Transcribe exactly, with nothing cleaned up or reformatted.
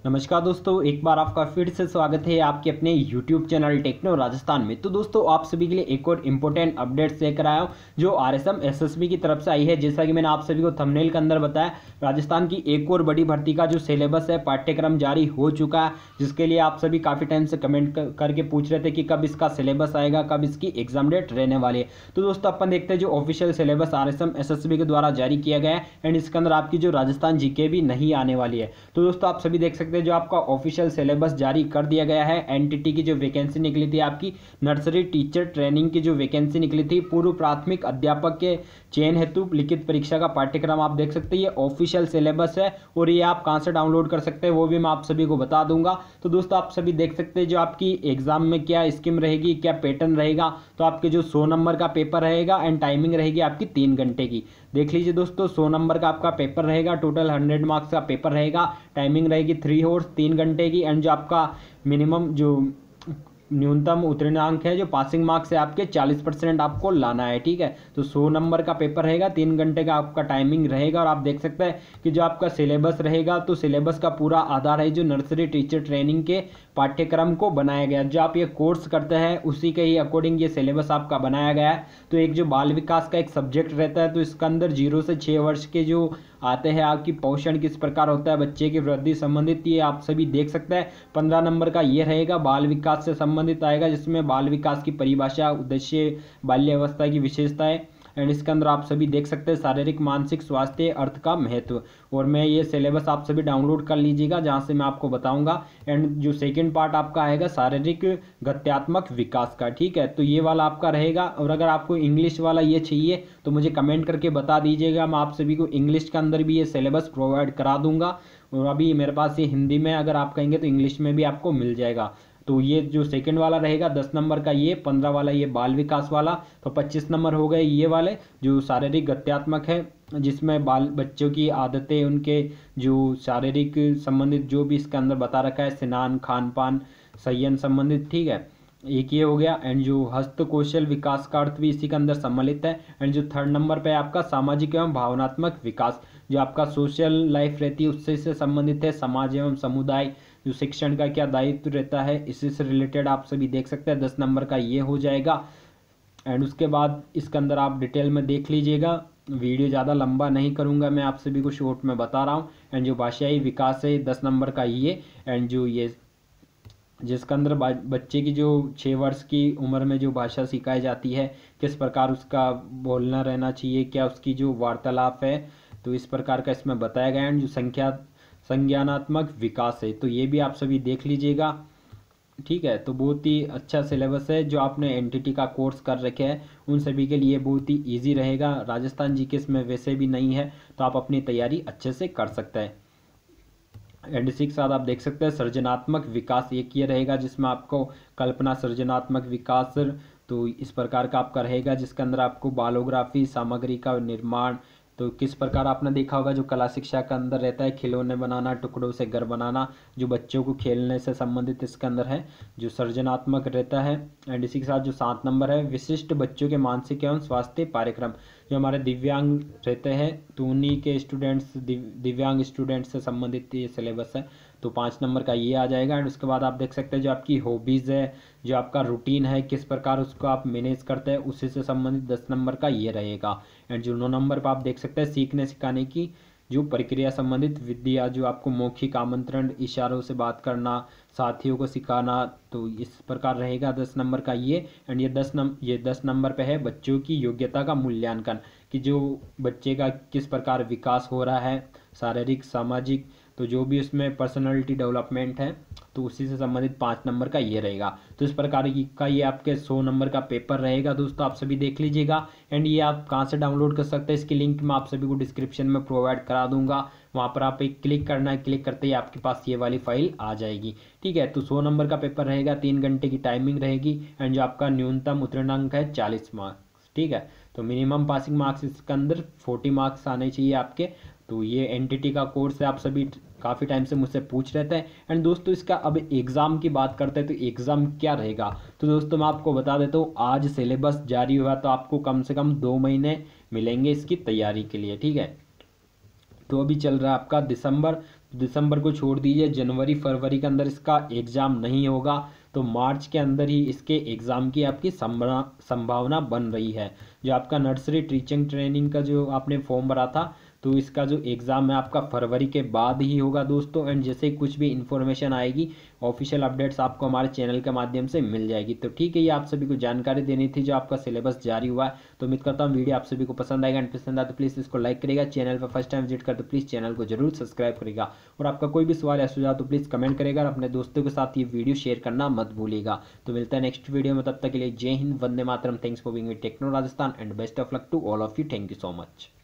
नमस्कार दोस्तों, एक बार आपका फिर से स्वागत है आपके अपने YouTube चैनल टेक्नो राजस्थान में। तो दोस्तों आप सभी के लिए एक और इम्पोर्टेंट अपडेट्स लेकर आया हूँ जो आरएसएम एसएसबी की तरफ से आई है। जैसा कि मैंने आप सभी को थंबनेल के अंदर बताया, राजस्थान की एक और बड़ी भर्ती का जो सिलेबस है, पाठ्यक्रम जारी हो चुका है, जिसके लिए आप सभी काफ़ी टाइम से कमेंट कर, करके पूछ रहे थे कि कब इसका सिलेबस आएगा, कब इसकी एग्जाम डेट रहने वाली है। तो दोस्तों अपन देखते हैं जो ऑफिशियल सिलेबस आरएसएम एसएसबी के द्वारा जारी किया गया है एंड इसके अंदर आपकी जो राजस्थान जीके भी नहीं आने वाली है। तो दोस्तों आप सभी देख सकते हैं जो आपका ऑफिशियल सिलेबस जारी कर दिया गया है। एनटीटी की जो वैकेंसी निकली थी, आपकी नर्सरी टीचर ट्रेनिंग की जो वैकेंसी निकली थी, पूर्व प्राथमिक अध्यापक के चयन हेतु लिखित परीक्षा का पाठ्यक्रम आप देख सकते हैं। ये ऑफिशियल सिलेबस है और ये आप कहां से डाउनलोड कर सकते हैं वो भी मैं आप सभी को बता दूंगा। तो दोस्तों आप सभी देख सकते हैं जो आपकी एग्जाम में क्या स्कीम रहेगी, क्या पैटर्न रहेगा। तो आपके जो सौ नंबर का पेपर रहेगा एंड टाइमिंग रहेगी आपकी तीन घंटे की। देख लीजिए दोस्तों, सौ नंबर का आपका पेपर रहेगा, टोटल हंड्रेड मार्क्स का पेपर रहेगा, टाइमिंग रहेगी थ्री आवर्स तीन घंटे की एंड जो आपका मिनिमम जो न्यूनतम उत्तीर्णांक है, जो पासिंग मार्क्स है आपके चालीस परसेंट आपको लाना है। ठीक है, तो सौ नंबर का पेपर रहेगा, तीन घंटे का आपका टाइमिंग रहेगा और आप देख सकते हैं कि जो आपका सिलेबस रहेगा, तो सिलेबस का पूरा आधार है जो नर्सरी टीचर ट्रेनिंग के पाठ्यक्रम को बनाया गया। जो आप ये कोर्स करते हैं उसी के ही अकॉर्डिंग ये सिलेबस आपका बनाया गया है। तो एक जो बाल विकास का एक सब्जेक्ट रहता है, तो इसके अंदर जीरो से छः वर्ष के जो आते हैं आपकी पोषण किस प्रकार होता है, बच्चे की वृद्धि संबंधित, ये आप सभी देख सकते हैं। पंद्रह नंबर का ये रहेगा बाल विकास से संबंधित आएगा, जिसमें बाल विकास की परिभाषा, उद्देश्य, बाल्यावस्था की विशेषताएं एंड इसके अंदर आप सभी देख सकते हैं शारीरिक मानसिक स्वास्थ्य अर्थ का महत्व। और मैं ये सिलेबस आप सभी डाउनलोड कर लीजिएगा जहाँ से मैं आपको बताऊंगा। एंड जो सेकंड पार्ट आपका आएगा शारीरिक गत्यात्मक विकास का। ठीक है, तो ये वाला आपका रहेगा। और अगर आपको इंग्लिश वाला ये चाहिए तो मुझे कमेंट करके बता दीजिएगा, मैं आप सभी को इंग्लिश के अंदर भी ये सिलेबस प्रोवाइड करा दूंगा। और अभी मेरे पास ये हिंदी में अगर आप कहेंगे तो इंग्लिश में भी आपको मिल जाएगा। तो ये जो सेकंड वाला रहेगा दस नंबर का, ये पंद्रह वाला ये बाल विकास वाला, तो पच्चीस नंबर हो गए ये वाले जो शारीरिक गत्यात्मक है, जिसमें बाल बच्चों की आदतें, उनके जो शारीरिक संबंधित जो भी इसके अंदर बता रखा है, स्नान, खान पान, संयम संबंधित। ठीक है, एक ये हो गया। एंड जो हस्त कौशल विकास का अर्थ भी इसी के अंदर सम्मिलित है। एंड जो थर्ड नंबर पे आपका सामाजिक एवं भावनात्मक विकास, जो आपका सोशल लाइफ रहती है उससे से संबंधित है। समाज एवं समुदाय, जो शिक्षण का क्या दायित्व रहता है, इसी से रिलेटेड आप सभी देख सकते हैं। दस नंबर का ये हो जाएगा। एंड उसके बाद इसके अंदर आप डिटेल में देख लीजिएगा, वीडियो ज़्यादा लंबा नहीं करूँगा, मैं आप सभी को शॉर्ट में बता रहा हूँ। एंड जो भाषाई विकास है दस नंबर का ये। एंड जो ये जिसके अंदर बच्चे की जो छः वर्ष की उम्र में जो भाषा सिखाई जाती है, किस प्रकार उसका बोलना रहना चाहिए, क्या उसकी जो वार्तालाप है, तो इस प्रकार का इसमें बताया गया है। जो संख्या संज्ञानात्मक विकास है, तो ये भी आप सभी देख लीजिएगा। ठीक है, तो बहुत ही अच्छा सिलेबस है। जो आपने एनटीटी का कोर्स कर रखे हैं उन सभी के लिए बहुत ही इजी रहेगा। राजस्थान जीके इसमें वैसे भी नहीं है, तो आप अपनी तैयारी अच्छे से कर सकते हैं। एंड इसी के साथ आप देख सकते हैं सृजनात्मक विकास एक ये रहेगा, जिसमें आपको कल्पना, सृजनात्मक विकास, तो इस प्रकार का आपका रहेगा, जिसके अंदर आपको बालोग्राफी, सामग्री का निर्माण, तो किस प्रकार आपने देखा होगा जो कला शिक्षा के अंदर रहता है, खिलौने बनाना, टुकड़ों से घर बनाना, जो बच्चों को खेलने से संबंधित इसके अंदर है, जो सृजनात्मक रहता है। एंड इसी के साथ जो सात नंबर है विशिष्ट बच्चों के मानसिक एवं स्वास्थ्य कार्यक्रम, जो हमारे दिव्यांग रहते हैं तो उन्हीं के स्टूडेंट्स, दिव्यांग स्टूडेंट्स से संबंधित ये सिलेबस है, तो पाँच नंबर का ये आ जाएगा। एंड उसके बाद आप देख सकते हैं जो आपकी हॉबीज़ है, जो आपका रूटीन है, किस प्रकार उसको आप मैनेज करते हैं, उसी से संबंधित दस नंबर का ये रहेगा। एंड जो नौ नंबर पर आप देख सकते हैं सीखने सिखाने की जो प्रक्रिया संबंधित विद्या, जो आपको मौखिक आमंत्रण, इशारों से बात करना, साथियों को सिखाना, तो इस प्रकार रहेगा दस नंबर का ये। एंड ये दस नंबर ये दस नंबर पे है बच्चों की योग्यता का मूल्यांकन, कि जो बच्चे का किस प्रकार विकास हो रहा है, शारीरिक, सामाजिक, तो जो भी उसमें पर्सनालिटी डेवलपमेंट है, तो उसी से संबंधित पाँच नंबर का ये रहेगा। तो इस प्रकार का ये आपके सौ नंबर का पेपर रहेगा दोस्तों, आप सभी देख लीजिएगा। एंड ये आप कहाँ से डाउनलोड कर सकते हैं, इसकी लिंक मैं आप सभी को डिस्क्रिप्शन में प्रोवाइड करा दूंगा। वहाँ पर आप एक क्लिक करना है, क्लिक करते ही आपके पास ये वाली फाइल आ जाएगी। ठीक है, तो सौ नंबर का पेपर रहेगा, तीन घंटे की टाइमिंग रहेगी। एंड जो आपका न्यूनतम उत्तीर्णांक है चालीस मार्क्स। ठीक है, तो मिनिमम पासिंग मार्क्स इसके अंदर फोर्टी मार्क्स आने चाहिए आपके। तो ये एनटीटी का कोर्स है, आप सभी काफ़ी टाइम से मुझसे पूछ रहे थे। एंड दोस्तों इसका अब एग्ज़ाम की बात करते हैं, तो एग्ज़ाम क्या रहेगा, तो दोस्तों मैं आपको बता देता हूँ, आज सिलेबस जारी हुआ तो आपको कम से कम दो महीने मिलेंगे इसकी तैयारी के लिए। ठीक है, तो अभी चल रहा है आपका दिसंबर, दिसंबर को छोड़ दीजिए, जनवरी फरवरी के अंदर इसका एग्ज़ाम नहीं होगा, तो मार्च के अंदर ही इसके एग्ज़ाम की आपकी संभावना संभावना बन रही है। जो आपका नर्सरी टीचिंग ट्रेनिंग का जो आपने फॉर्म भरा था, तो इसका जो एग्ज़ाम है आपका फरवरी के बाद ही होगा दोस्तों। एंड जैसे ही कुछ भी इन्फॉर्मेशन आएगी, ऑफिशियल अपडेट्स आपको हमारे चैनल के माध्यम से मिल जाएगी। तो ठीक है, ये आप सभी को जानकारी देनी थी जो आपका सिलेबस जारी हुआ है। तो उम्मीद करता हूँ वीडियो आप सभी को पसंद आएगा। एंड पसंद आए तो प्लीज़ इसको लाइक करेगा, चैनल पर फर्स्ट टाइम विजिट कर तो प्लीज़ चैनल को जरूर सब्सक्राइब करेगा। और आपका कोई भी सवाल या सुझाव तो प्लीज़ कमेंट करेगा और अपने दोस्तों के साथ ये वीडियो शेयर करना मत भूलिएगा। तो मिलता है नेक्स्ट वीडियो में, तब तक के लिए जय हिंद, वंदे मातरम, thanks for being with Techno Rajasthan and best of luck to all of you. Thank you so much.